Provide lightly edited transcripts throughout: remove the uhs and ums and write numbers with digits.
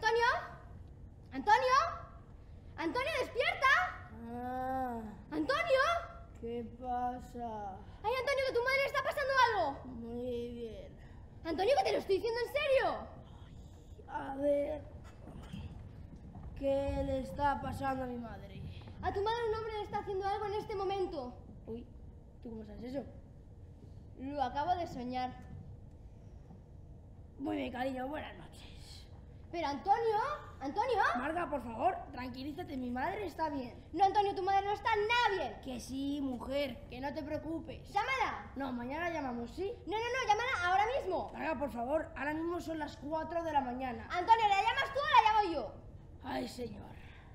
¿Antonio? ¿Antonio? ¿Antonio, despierta? ¿Antonio? ¿Qué pasa? ¡Ay, Antonio, que a tu madre le está pasando algo! Muy bien. Antonio, que te lo estoy diciendo en serio. A ver... ¿Qué le está pasando a mi madre? A tu madre un hombre le está haciendo algo en este momento. Uy, ¿tú cómo sabes eso? Lo acabo de soñar. Muy bien, cariño, buenas noches. Pero Antonio, ¿Antonio? Marga, por favor, tranquilízate, mi madre está bien. No, Antonio, tu madre no está nada bien. Que sí, mujer, que no te preocupes. Llámala. No, mañana llamamos, ¿sí? No, llámala ahora mismo. Marga, por favor, ahora mismo son las 4 de la mañana. Antonio, ¿la llamas tú o la llamo yo? Ay, señor.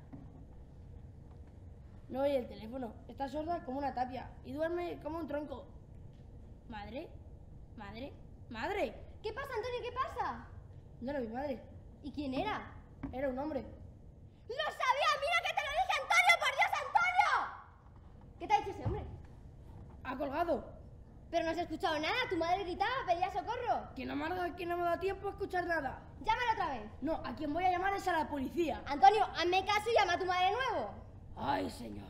No oye el teléfono, está sorda como una tapia y duerme como un tronco. ¿Madre? ¿Madre? ¡Madre! ¿Qué pasa, Antonio? ¿Qué pasa? No era mi madre, ¿Y quién era? era un hombre. ¡Lo sabía! ¡Mira que te lo dije, Antonio! ¡Por Dios, Antonio! ¿Qué te ha dicho ese hombre? Ha colgado. Pero no has escuchado nada. Tu madre gritaba, pedía socorro. Que no, Marga, que no me da tiempo a escuchar nada. Llámala otra vez. No, a quien voy a llamar es a la policía. Antonio, hazme caso y llama a tu madre de nuevo. Ay, señor.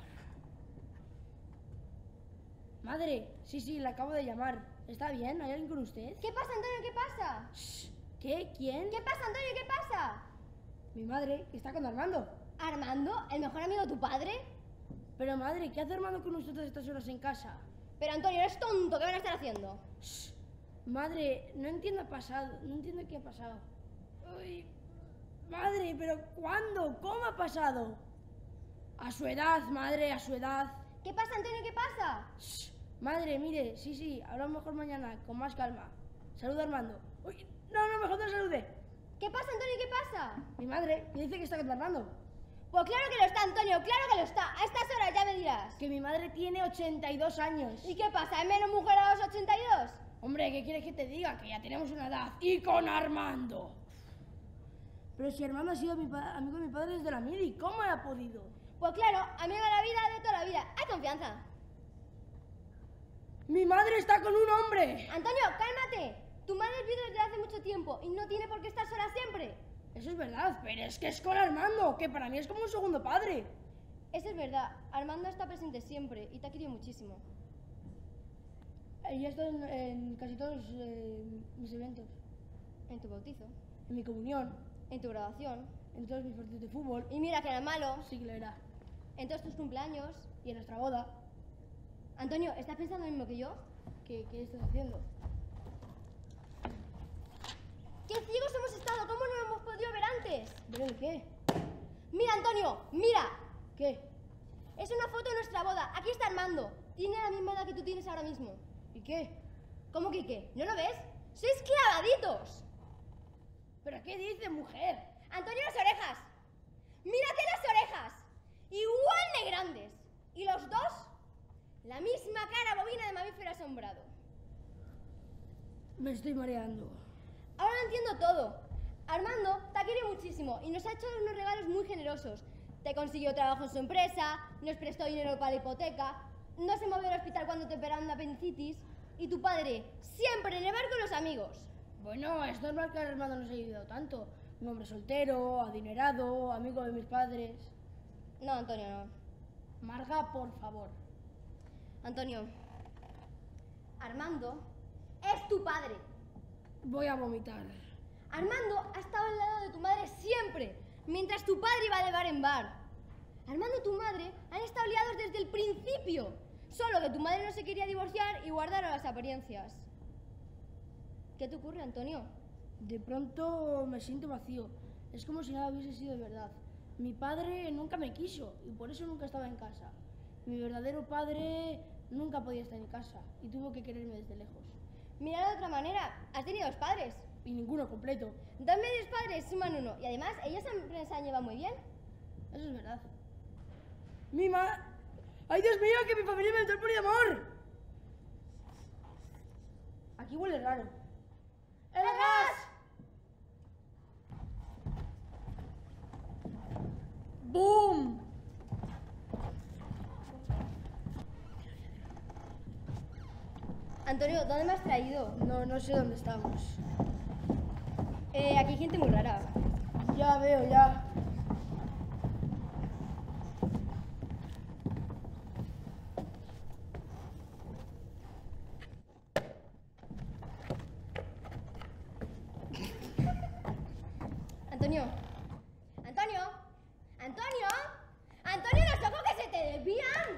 Madre, sí, la acabo de llamar. ¿Está bien? ¿Hay alguien con usted? ¿Qué pasa, Antonio? ¿Qué pasa? Shh. ¿Qué? ¿Quién? ¿Qué pasa, Antonio? ¿Qué pasa? Mi madre, que está con Armando. ¿Armando? ¿El mejor amigo de tu padre? Pero madre, ¿qué hace Armando con usted a estas horas en casa? Pero Antonio, eres tonto. ¿Qué van a estar haciendo? Shh. Madre, no entiendo qué ha pasado. Uy, madre, pero ¿cuándo? ¿Cómo ha pasado? A su edad, madre, a su edad. ¿Qué pasa, Antonio? ¿Qué pasa? Shh. Madre, mire, sí, hablamos mejor mañana, con más calma. Saluda a Armando. Uy, no, mejor no salude. ¿Qué pasa, Antonio? ¿Qué pasa? Mi madre me dice que está con Armando. Pues claro que lo está, Antonio, claro que lo está. A estas horas ya me dirás. Que mi madre tiene 82 años. ¿Y qué pasa? ¿Es menos mujer a los 82? Hombre, ¿qué quieres que te diga? Que ya tenemos una edad. Y con Armando. Pero si Armando ha sido amigo de mi padre desde la mili, ¿cómo ha podido? Pues claro, amigo de la vida, de toda la vida. Hay confianza. ¡Mi madre está con un hombre! Antonio, cálmate. Tu madre es viuda desde hace mucho tiempo y no tiene por qué estar sola siempre. Eso es verdad, pero es que es con Armando, que para mí es como un segundo padre. Eso es verdad. Armando está presente siempre y te ha querido muchísimo. Ella está en casi todos mis eventos. En tu bautizo, En mi comunión, en tu graduación. en todos mis partidos de fútbol. Y mira que era malo. Sí que lo era. En todos tus cumpleaños. Y en nuestra boda. Antonio, ¿estás pensando lo mismo que yo? ¿Qué estás haciendo? ¡Qué ciegos hemos estado! ¿Cómo no hemos podido ver antes? ¿Pero el qué? ¡Mira, Antonio! ¡Mira! ¿Qué? Es una foto de nuestra boda. Aquí está Armando. Tiene la misma edad que tú tienes ahora mismo. ¿Y qué? ¿Cómo que qué? ¿No lo ves? ¡Sois clavaditos! ¿Pero qué dice, mujer? Antonio, las orejas. ¡Mírate las orejas! Igual de grandes. Y los dos, la misma cara bovina de mamífero asombrado. Me estoy mareando. Ahora lo entiendo todo. Armando te ha querido muchísimo y nos ha hecho unos regalos muy generosos. Te consiguió trabajo en su empresa, nos prestó dinero para la hipoteca, no se movió al hospital cuando te operaron de apendicitis y tu padre siempre en el bar con los amigos. Bueno, es normal que Armando nos haya ayudado tanto. Un hombre soltero, adinerado, amigo de mis padres. No, Antonio, no. Marga, por favor. Antonio, Armando es tu padre. Voy a vomitar. Armando ha estado al lado de tu madre siempre, mientras tu padre iba de bar en bar. Armando y tu madre han estado liados desde el principio, solo que tu madre no se quería divorciar y guardaron las apariencias. ¿Qué te ocurre, Antonio? De pronto me siento vacío. Es como si nada hubiese sido de verdad. Mi padre nunca me quiso y por eso nunca estaba en casa. Mi verdadero padre nunca podía estar en casa y tuvo que quererme desde lejos. Mira de otra manera, has tenido dos padres. Y ninguno completo. Dos medios padres suman uno y además ellos siempre se han llevado muy bien. Eso es verdad. ¡Ay, Dios mío, que mi familia me entró el poliamor! Aquí huele raro. ¡El gas! ¡Boom! Antonio, ¿dónde me has traído? No sé dónde estamos. Aquí hay gente muy rara. Ya veo, ya. Antonio. Antonio. Antonio. Antonio, los ojos que se te desvían.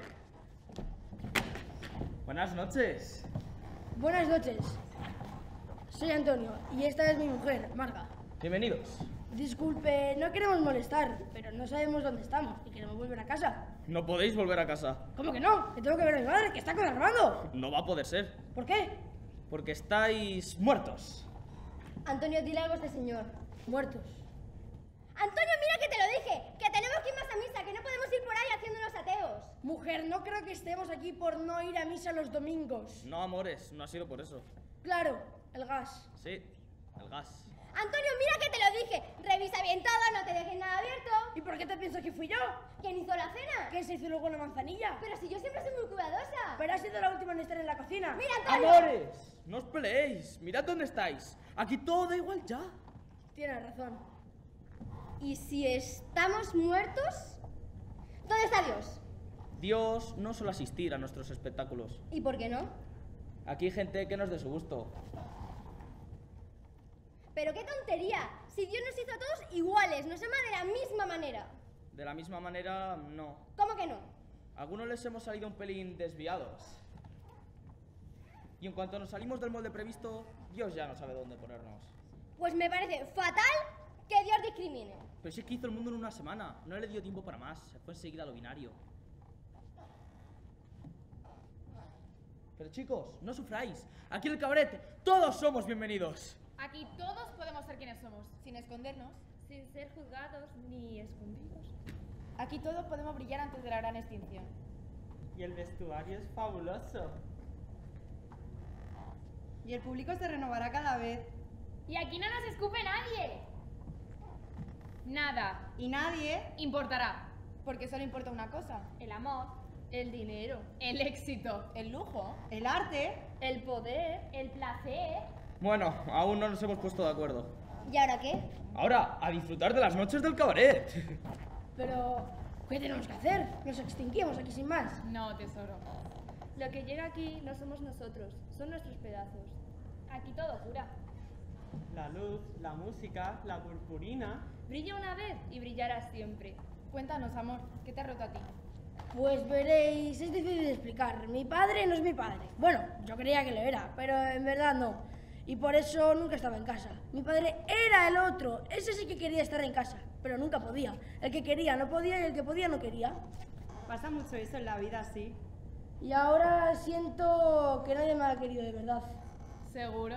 Buenas noches. Buenas noches. Soy Antonio y esta es mi mujer, Marga. Bienvenidos. Disculpe, no queremos molestar, pero no sabemos dónde estamos y queremos volver a casa. No podéis volver a casa. ¿Cómo que no? Que tengo que ver a mi madre, que está con Armando. No va a poder ser. ¿Por qué? Porque estáis muertos. Antonio, dile algo a este señor. Muertos. Antonio, mira que te lo dije, que tenemos que ir más a misa, que no podemos ir por ahí haciéndonos ateos. Mujer, no creo que estemos aquí por no ir a misa los domingos. No, amores, no ha sido por eso. Claro, el gas. Sí, el gas. Antonio, mira que te lo dije, revisa bien todo, no te dejes nada abierto. ¿Y por qué te piensas que fui yo? ¿Quién hizo la cena? ¿Qué se hizo luego la manzanilla? Pero si yo siempre soy muy cuidadosa. Pero ha sido la última en estar en la cocina. Mira, Antonio. ¡Amores! No os peleéis. Mirad dónde estáis. Aquí todo da igual ya. Tienes razón. ¿Y si estamos muertos? ¿Dónde está Dios? Dios no suele asistir a nuestros espectáculos. ¿Y por qué no? Aquí hay gente que no es de su gusto. Pero qué tontería. Si Dios nos hizo a todos iguales, nos ama de la misma manera. De la misma manera, no. ¿Cómo que no? A algunos les hemos salido un pelín desviados. Y en cuanto nos salimos del molde previsto, Dios ya no sabe dónde ponernos. Pues me parece fatal que Dios discrimine. Pero si es que hizo el mundo en una semana. No le dio tiempo para más. Se fue enseguida a lo binario. Pero chicos, no sufráis. Aquí en el cabaret todos somos bienvenidos. Aquí todos podemos ser quienes somos, sin escondernos. Sin ser juzgados ni escondidos. Aquí todos podemos brillar antes de la gran extinción. Y el vestuario es fabuloso. Y el público se renovará cada vez. Y aquí no nos escupe nadie. Nada Y nadie. importará, porque solo importa una cosa: El amor, el dinero, el éxito, el lujo. El arte. el poder, el placer. Bueno, aún no nos hemos puesto de acuerdo. ¿Y ahora qué? Ahora, a disfrutar de las noches del cabaret. Pero, ¿qué tenemos que hacer? Nos extinguimos aquí sin más. No, tesoro. Lo que llega aquí no somos nosotros, son nuestros pedazos. Aquí todo dura. La luz, la música, la purpurina. Brilla una vez y brillará siempre. Cuéntanos, amor, ¿qué te ha roto a ti? Pues veréis, es difícil de explicar. Mi padre no es mi padre. Bueno, yo creía que lo era, pero en verdad no. Y por eso nunca estaba en casa. Mi padre era el otro. Ese sí que quería estar en casa, pero nunca podía. El que quería no podía y el que podía no quería. Pasa mucho eso en la vida, sí. Y ahora siento que nadie me ha querido de verdad. ¿Seguro?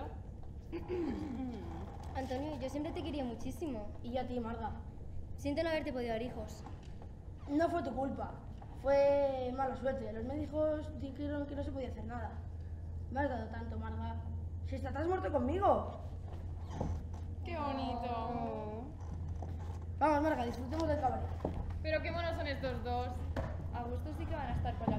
Antonio, yo siempre te quería muchísimo. Y yo a ti, Marga. Siento no haberte podido dar hijos. No fue tu culpa. Fue mala suerte. Los médicos dijeron que no se podía hacer nada. Me has dado tanto, Marga. Si hasta te has muerto conmigo. ¡Qué bonito! Vamos, Marga, disfrutemos del cabaret. Pero qué monos son estos dos. A gusto sí que van a estar con